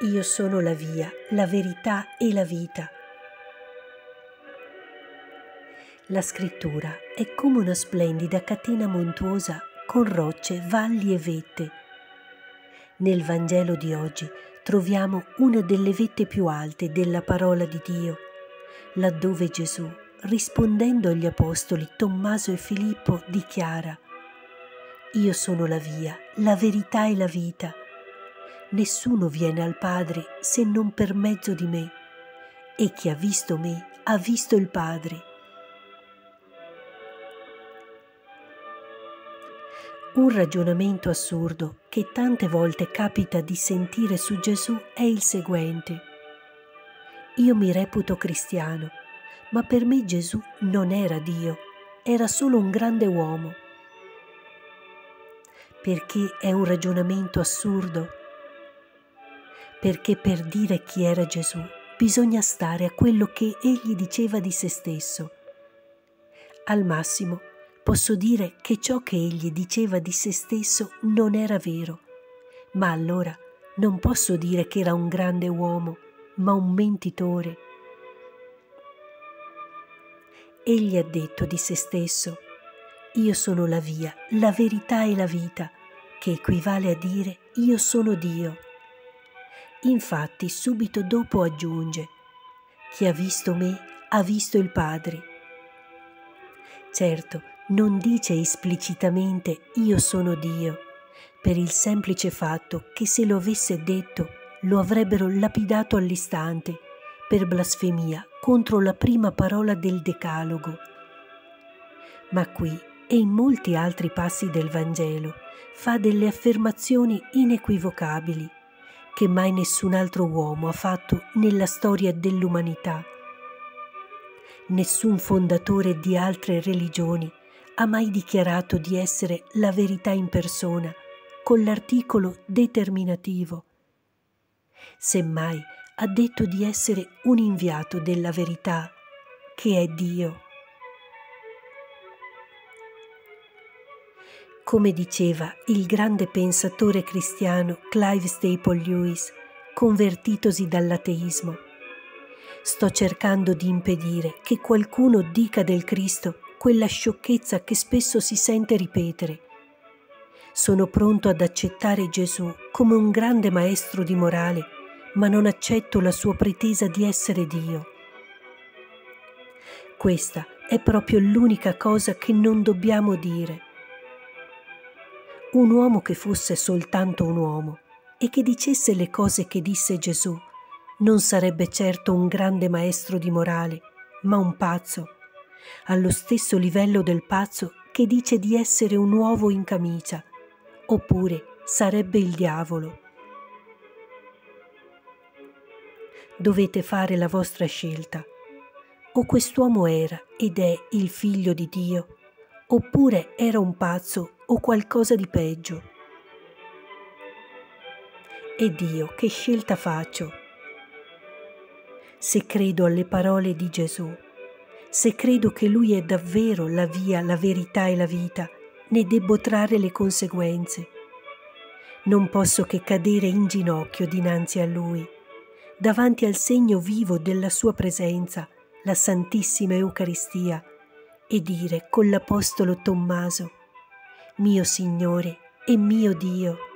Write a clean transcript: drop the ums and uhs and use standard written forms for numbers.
Io sono la via, la verità e la vita. La scrittura è come una splendida catena montuosa con rocce, valli e vette. Nel Vangelo di oggi troviamo una delle vette più alte della parola di Dio, laddove Gesù, rispondendo agli apostoli Tommaso e Filippo, dichiara: Io sono la via, la verità e la vita. Nessuno viene al Padre se non per mezzo di me, e chi ha visto me ha visto il Padre. Un ragionamento assurdo che tante volte capita di sentire su Gesù è il seguente: io mi reputo cristiano, ma per me Gesù non era Dio, era solo un grande uomo. Perché è un ragionamento assurdo? Perché per dire chi era Gesù bisogna stare a quello che egli diceva di se stesso. Al massimo posso dire che ciò che egli diceva di se stesso non era vero, ma allora non posso dire che era un grande uomo, ma un mentitore. Egli ha detto di se stesso: io sono la via, la verità e la vita, che equivale a dire io sono Dio. Infatti subito dopo aggiunge: chi ha visto me ha visto il Padre. Certo, non dice esplicitamente io sono Dio, per il semplice fatto che se lo avesse detto lo avrebbero lapidato all'istante per blasfemia contro la prima parola del Decalogo. Ma qui e in molti altri passi del Vangelo fa delle affermazioni inequivocabili che mai nessun altro uomo ha fatto nella storia dell'umanità. Nessun fondatore di altre religioni ha mai dichiarato di essere la verità in persona con l'articolo determinativo. Semmai ha detto di essere un inviato della verità, che è Dio. Come diceva il grande pensatore cristiano Clive Staple Lewis, convertitosi dall'ateismo: sto cercando di impedire che qualcuno dica del Cristo quella sciocchezza che spesso si sente ripetere. Sono pronto ad accettare Gesù come un grande maestro di morale, ma non accetto la sua pretesa di essere Dio. Questa è proprio l'unica cosa che non dobbiamo dire. Un uomo che fosse soltanto un uomo e che dicesse le cose che disse Gesù non sarebbe certo un grande maestro di morale, ma un pazzo, allo stesso livello del pazzo che dice di essere un uovo in camicia, oppure sarebbe il diavolo. Dovete fare la vostra scelta. O quest'uomo era ed è il figlio di Dio, oppure era un pazzo o qualcosa di peggio. Ed io che scelta faccio? Se credo alle parole di Gesù, se credo che Lui è davvero la via, la verità e la vita, ne debbo trarre le conseguenze. Non posso che cadere in ginocchio dinanzi a Lui, davanti al segno vivo della Sua presenza, la Santissima Eucaristia, e dire con l'Apostolo Tommaso: mio Signore e mio Dio.